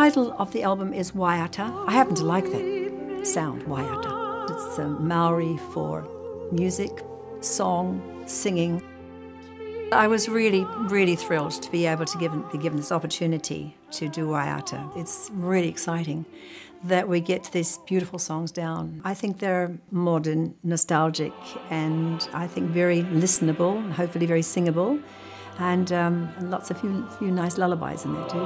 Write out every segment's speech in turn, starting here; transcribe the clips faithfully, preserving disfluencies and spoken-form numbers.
title of the album is Waiata. I happen to like that sound, Waiata. It's a Maori for music, song, singing. I was really, really thrilled to be able to give, be given this opportunity to do Waiata. It's really exciting that we get these beautiful songs down. I think they're modern, nostalgic, and I think very listenable, and hopefully very singable, and, um, and lots of few, few nice lullabies in there too.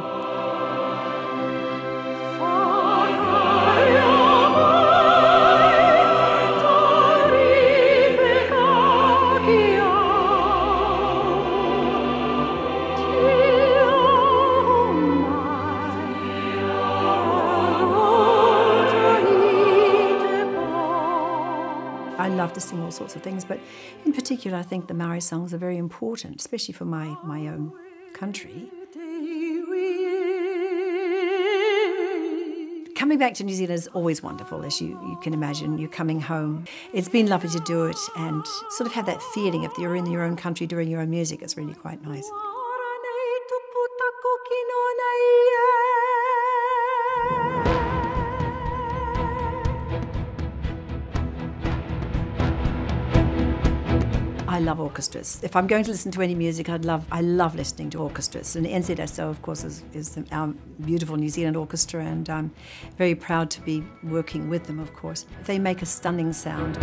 I love to sing all sorts of things, but in particular I think the Maori songs are very important, especially for my, my own country. Coming back to New Zealand is always wonderful, as you, you can imagine. You're coming home. It's been lovely to do it and sort of have that feeling if you're in your own country doing your own music. It's really quite nice. I love orchestras. If I'm going to listen to any music, I'd love, I love listening to orchestras. And N Z S O, of course, is, is our beautiful New Zealand orchestra, and I'm very proud to be working with them, of course. They make a stunning sound.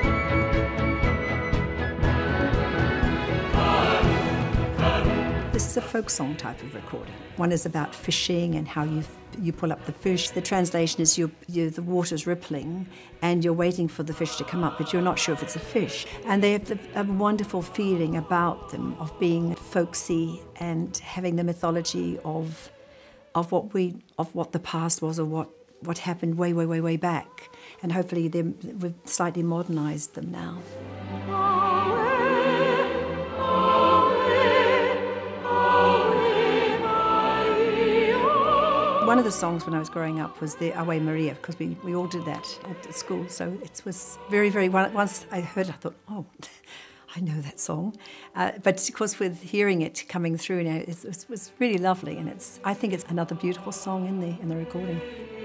This is a folk song type of recording. One is about fishing and how you you pull up the fish. The translation is you, you the water's rippling and you're waiting for the fish to come up, but you're not sure if it's a fish. And they have the, a wonderful feeling about them of being folksy and having the mythology of of what we of what the past was, or what what happened way way way way back. And hopefully we've slightly modernized them now. One of the songs when I was growing up was the Awe Maria, because we, we all did that at school. So it was very, very, once I heard it, I thought, oh, I know that song. Uh, but of course, with hearing it coming through now, it, it was really lovely. And it's, I think it's another beautiful song in the, in the recording.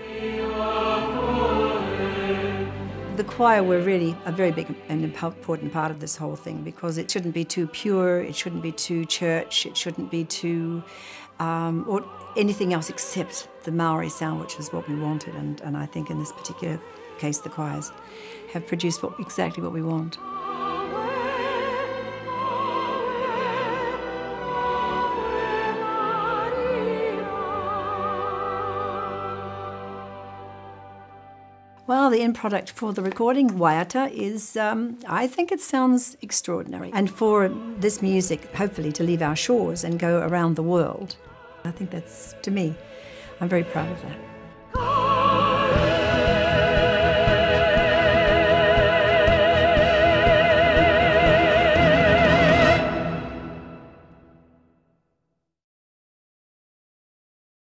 The choir were really a very big and important part of this whole thing, because it shouldn't be too pure, it shouldn't be too church, it shouldn't be too, um, or anything else except the Maori sound, which is what we wanted. And, and I think in this particular case, the choirs have produced what, exactly what we want. Well, the end product for the recording, Waiata, is, um, I think it sounds extraordinary. And for this music, hopefully, to leave our shores and go around the world, I think that's, to me, I'm very proud of that.